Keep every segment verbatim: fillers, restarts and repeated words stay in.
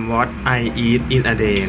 what I eat in a day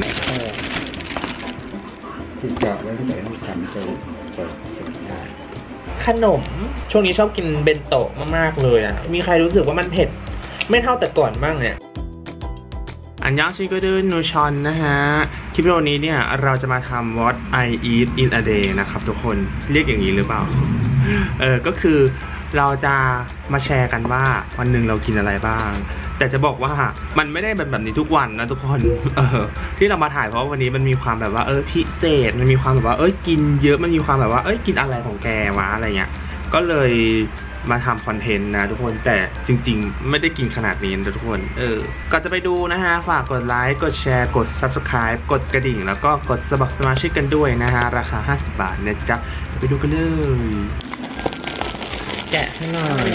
ถูกเจาะไว้ที่ไหนต้องทำเปิดเปิดได้ขนมช่วงนี้ชอบกินเบนโตะมากๆเลยอ่ะมีใครรู้สึกว่ามันเผ็ดไม่เท่าแต่ก่อนบ้างเนี่ยอันยังชิโกดูนูชอนนะฮะคลิปวิดีโอนี้เนี่ยเราจะมาทำ what I eat in a day นะครับทุกคนเรียกอย่างนี้หรือเปล่าเออก็คือเราจะมาแชร์กันว่าวันหนึ่งเรากินอะไรบ้างแต่จะบอกว่ามันไม่ได้เป็นแบบนี้ทุกวันนะทุกคนเออที่เรามาถ่ายเพราะวันนี้มันมีความแบบว่าเออพิเศษมันมีความแบบว่าเอ้ยกินเยอะมันมีความแบบว่าเอ้ยกินอะไรของแกวะอะไรเงี้ยก็เลยมาทำคอนเทนต์นะทุกคนแต่จริงๆไม่ได้กินขนาดนี้นะทุกคนเออก่อนจะไปดูนะฮะฝากกดไลค์กดแชร์กด ซับสไครบ์ กดกระดิ่งแล้วก็กดสมัครสมาชิกกันด้วยนะฮะราคาห้าสิบบาทนะจ๊ะไปดูกันเลยแกะให้หน่อย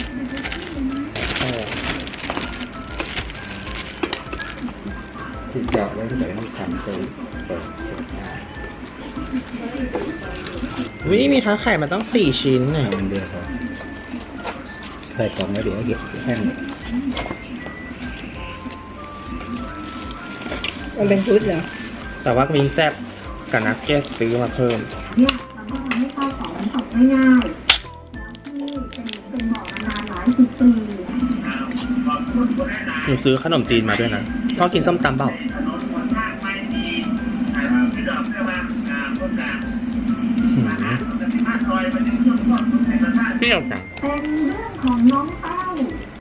ถูกเจาะไว้ที่ไหนต้องทำเปิดเปิดได้วินี่มีทั้งไข่มาต้องสี่ชิ้นเนี่ยมันเดียวครับใส่กล่องแล้วเดี๋ยวเก็บแห้งมันเป็นชุดเหรอแต่ว่ามีแซ่บกับนักเก็ตซื้อมาเพิ่มเนี่ยเราก็ทำให้ข้าวสารตกง่ายๆที่เป็นเป็นหมอมานานหลายสิบปีหนูซื้อขนมจีนมาด้วยนะพ่อกินส้มตำเปล่าเปรี้ยวจังเป็นเรื่องของน้องเต้า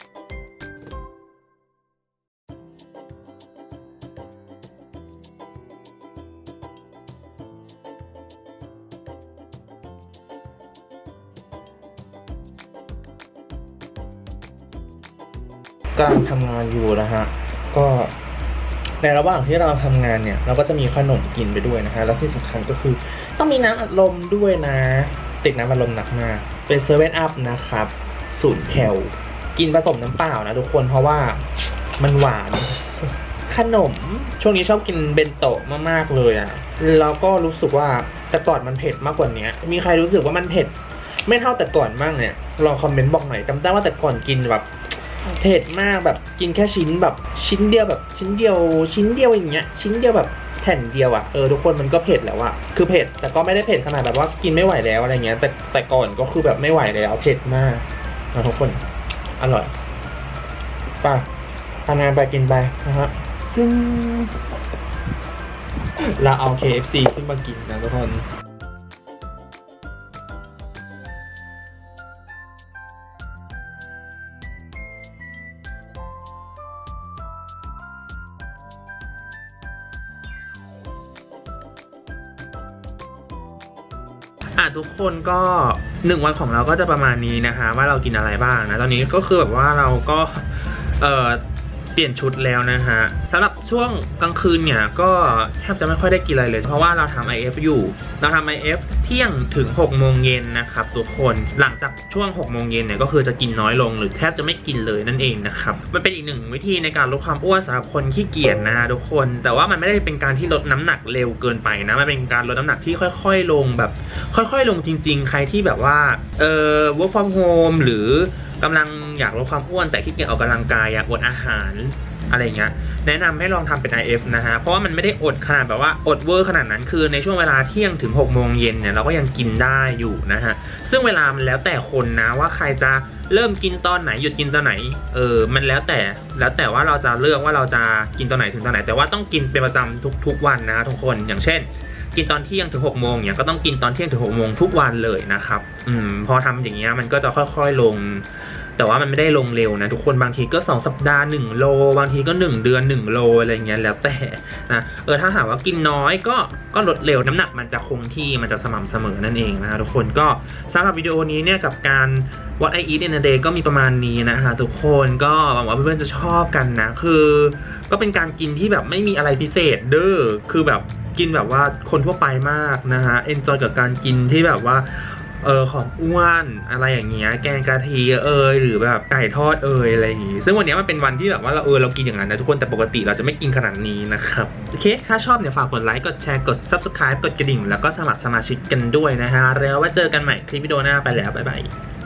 กำลังทำงานอยู่นะฮะก็ในระหว่างที่เราทำงานเนี่ยเราก็จะมีขนมกินไปด้วยนะฮะแล้วที่สำคัญก็คือต้องมีน้ำอัดลมด้วยนะติดน้ำอัดลมหนักมากเป็นเซเว่นอัพนะครับศูนย์แคลกินผสมน้ำเปล่านะทุกคนเพราะว่ามันหวานขนมช่วงนี้ชอบกินเบนโตะมากๆเลยอ่ะแล้วก็รู้สึกว่าแต่ก่อนมันเผ็ดมากกว่านี้มีใครรู้สึกว่ามันเผ็ดไม่เท่าแต่ก่อนบ้างเนี่ยลองคอมเมนต์บอกหน่อยจำได้ว่าแต่ก่อนกินแบบเผ็ดมากแบบกินแค่ชิ้นแบบชิ้นเดียวแบบชิ้นเดียวชิ้นเดียวอย่างเงี้ยชิ้นเดียวแบบแผ่นเดียวอ่ะเออทุกคนมันก็เผ็ดแล้วอ่ะคือเผ็ดแต่ก็ไม่ได้เผ็ดขนาดแบบว่ากินไม่ไหวแล้วอะไรเงี้ยแต่แต่ก่อนก็คือแบบไม่ไหวแล้วเผ็ดมากนะทุกคนอร่อยป่ะทำงานไปกินไปนะฮะซึ่งเราเอา เค เอฟ ซี ขึ้นมากินนะทุกคนอ่ะทุกคนก็หนึ่งวันของเราก็จะประมาณนี้นะคะว่าเรากินอะไรบ้างนะตอนนี้ก็คือแบบว่าเราก็เอ่อเปลี่ยนชุดแล้วนะฮะสำหรับช่วงกลางคืนเนี่ยก็แทบจะไม่ค่อยได้กินอะไรเลยเพราะว่าเราทำ ไอ เอฟ อยู่เราทำ ไอ เอฟ เที่ยงถึงหกโมงเย็นนะครับทุกคนหลังจากช่วงหกโมงเย็นเนี่ยก็คือจะกินน้อยลงหรือแทบจะไม่กินเลยนั่นเองนะครับมันเป็นอีกหนึ่งวิธีในการลดความอ้วนสำหรับคนขี้เกียจนะทุกคนแต่ว่ามันไม่ได้เป็นการที่ลดน้ำหนักเร็วเกินไปนะมันเป็นการลดน้ำหนักที่ค่อยๆลงแบบค่อยๆลงจริงๆใครที่แบบว่าเอ่อ work from home หรือกำลังอยากลดความอ้วนแต่ขี้เกียจออกกำลังกายอยากอดอาหารอะไรเงี้ยแนะนำให้ลองทำเป็น ไอ เอฟ นะฮะเพราะว่ามันไม่ได้อดขนาดแบบว่าอดเวอร์ขนาดนั้นคือในช่วงเวลาเที่ยงถึงหกโมงเย็นเนี่ยเราก็ยังกินได้อยู่นะฮะซึ่งเวลามันแล้วแต่คนนะว่าใครจะเริ่มกินตอนไหนหยุดกินตอนไหนเออมันแล้วแต่แล้วแต่ว่าเราจะเลือกว่าเราจะกินตอนไหนถึงตอนไหนแต่ว่าต้องกินเป็นประจำทุกๆวันนะทุกคนอย่างเช่นกินตอนเที่ยงถึงหกโมงเนี่ยก็ต้องกินตอนเที่ยงถึงหกโมงทุกวันเลยนะครับอืมพอทำอย่างเงี้ยมันก็จะค่อยๆลงแต่ว่ามันไม่ได้ลงเร็วนะทุกคนบางทีก็สองสัปดาห์หนึ่งโลบางทีก็หนึ่งเดือนหนึ่งโลอะไรเงี้ยแล้วแต่นะเออถ้าหากว่ากินน้อยก็ก็ลดเร็วน้ำหนักมันจะคงที่มันจะสม่ำเสมอนั่นเองนะทุกคนก็สำหรับวิดีโอนี้เนี่ยกับการ what I eat in a day ก็มีประมาณนี้นะฮะทุกคนก็หวังว่าเพื่อนๆจะชอบกันนะคือก็เป็นการกินที่แบบไม่มีอะไรพิเศษเด้อคือแบบกินแบบว่าคนทั่วไปมากนะฮะเอนจอยกับการกินที่แบบว่าเออของอ้วนอะไรอย่างเงี้ยแกงกะทิเอยหรือแบบไก่ทอดเอยอะไรอย่างงี้ซึ่งวันนี้มันเป็นวันที่แบบว่าเราเออเรากินอย่างนั้นนะทุกคนแต่ปกติเราจะไม่กินขนาดนี้นะครับโอเคถ้าชอบเนี่ยฝากกดไลค์กดแชร์กด ซับสไครบ์ กดกระดิ่งแล้วก็สมัครสมาชิกกันด้วยนะฮะแล้วไว้เจอกันใหม่คลิปวิดีโอหน้าไปแล้วบ๊ายบาย